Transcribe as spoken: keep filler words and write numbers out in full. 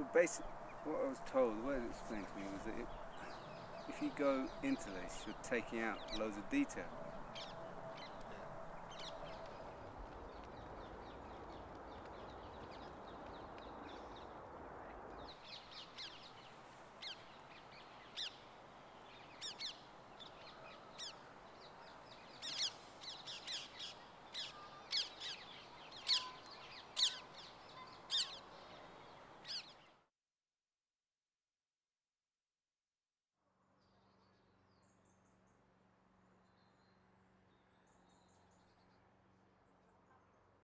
basically, what I was told, the way it was explained to me was that it, if you go into this, you're taking out loads of detail.